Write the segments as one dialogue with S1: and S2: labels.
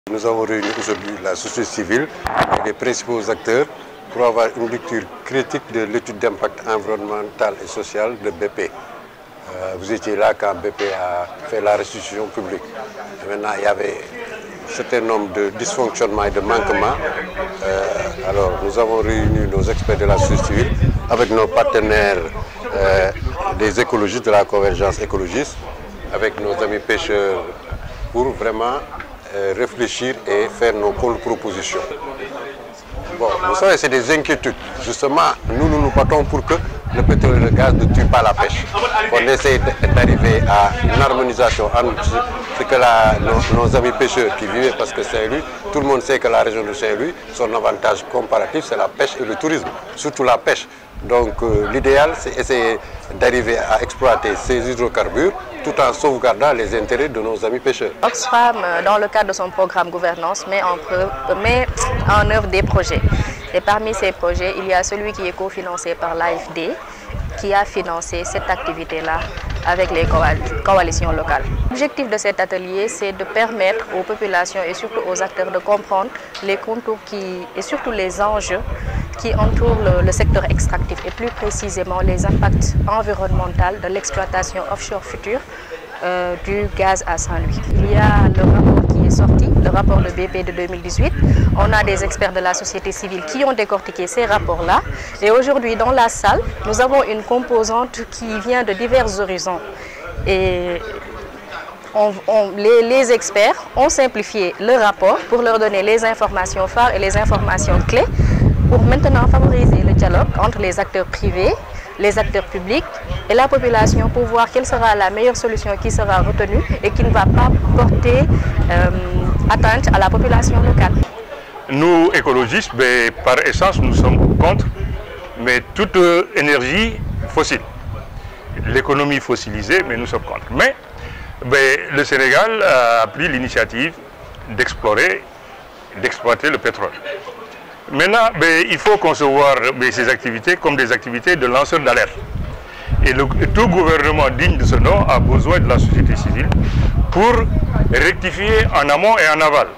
S1: Nous avons réuni aujourd'hui la société civile et les principaux acteurs pour avoir une lecture critique de l'étude d'impact environnemental et social de BP. Vous étiez là quand BP a fait la restitution publique. Et maintenant, il y avait un certain nombre de dysfonctionnements et de manquements. Alors, nous avons réuni nos experts de la société civile avec nos partenaires des écologistes, de la convergence écologiste, avec nos amis pêcheurs pour vraiment réfléchir et faire nos propositions. Bon, vous savez, c'est des inquiétudes. Justement, nous battons pour que le pétrole et le gaz ne tuent pas la pêche. On essaie d'arriver à une harmonisation entre ce que nos amis pêcheurs qui vivent, parce que Saint-Louis, tout le monde sait que la région de Saint-Louis, son avantage comparatif, c'est la pêche et le tourisme, surtout la pêche. Donc l'idéal, c'est essayer d'arriver à exploiter ces hydrocarbures tout en sauvegardant les intérêts de nos amis pêcheurs.
S2: Oxfam, dans le cadre de son programme gouvernance, met en œuvre des projets. Et parmi ces projets, il y a celui qui est cofinancé par l'AFD, qui a financé cette activité-là avec les coalitions locales. L'objectif de cet atelier, c'est de permettre aux populations et surtout aux acteurs de comprendre les contours et surtout les enjeux qui entourent le secteur extractif et plus précisément les impacts environnementaux de l'exploitation offshore future du gaz à Saint-Louis. Il y a le rapport qui est sorti, le rapport de BP de 2018. On a des experts de la société civile qui ont décortiqué ces rapports-là. Et aujourd'hui, dans la salle, nous avons une composante qui vient de divers horizons. Et les experts ont simplifié le rapport pour leur donner les informations phares et les informations clés pour maintenant favoriser le dialogue entre les acteurs privés, les acteurs publics et la population pour voir quelle sera la meilleure solution qui sera retenue et qui ne va pas porter atteinte à la population locale.
S3: Nous, écologistes, par essence, nous sommes contre toute énergie fossile. L'économie fossilisée, mais nous sommes contre. Mais le Sénégal a pris l'initiative d'exploiter le pétrole. Maintenant, il faut concevoir ces activités comme des activités de lanceurs d'alerte. Et tout gouvernement digne de ce nom a besoin de la société civile pour rectifier en amont et en aval.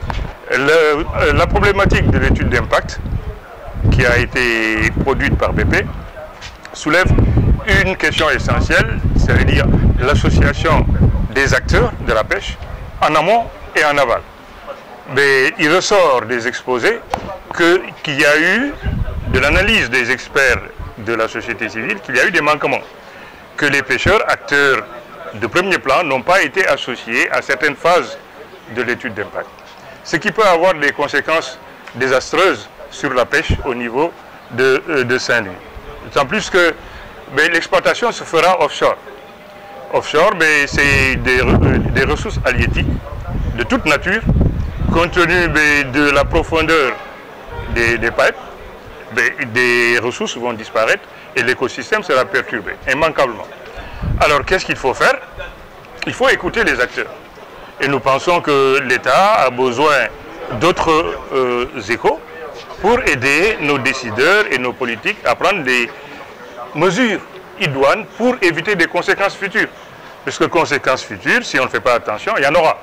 S3: La problématique de l'étude d'impact qui a été produite par BP soulève une question essentielle, c'est-à-dire l'association des acteurs de la pêche en amont et en aval. Mais il ressort des exposés qu'il y a eu, de l'analyse des experts de la société civile, qu'il y a eu des manquements, que les pêcheurs, acteurs de premier plan, n'ont pas été associés à certaines phases de l'étude d'impact. Ce qui peut avoir des conséquences désastreuses sur la pêche au niveau de Saint-Louis. D'autant plus que l'exploitation se fera offshore. Offshore, c'est des ressources halieutiques de toute nature, compte tenu de la profondeur des pipes, des ressources vont disparaître et l'écosystème sera perturbé, immanquablement. Alors, qu'est-ce qu'il faut faire? Il faut écouter les acteurs. Et nous pensons que l'État a besoin d'autres échos pour aider nos décideurs et nos politiques à prendre des mesures idoines pour éviter des conséquences futures. Parce que conséquences futures, si on ne fait pas attention, il y en aura.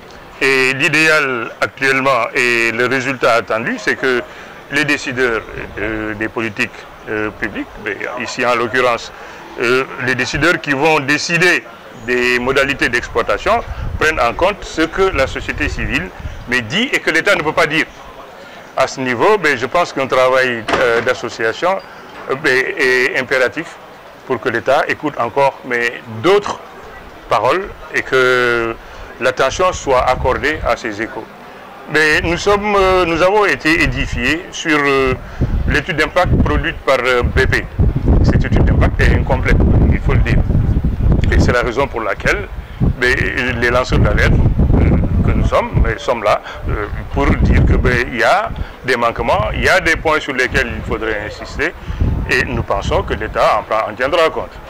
S3: Et l'idéal actuellement et le résultat attendu, c'est que les décideurs des politiques publiques, ici en l'occurrence les décideurs qui vont décider des modalités d'exploitation, prennent en compte ce que la société civile dit et que l'État ne peut pas dire. À ce niveau, je pense qu'un travail d'association est impératif pour que l'État écoute encore d'autres paroles et que l'attention soit accordée à ces échos. Mais nous avons été édifiés sur l'étude d'impact produite par BP. Cette étude d'impact est incomplète, il faut le dire. Et c'est la raison pour laquelle les lanceurs d'alerte que nous sommes là pour dire qu'il y a des manquements, il y a des points sur lesquels il faudrait insister et nous pensons que l'État en tiendra compte.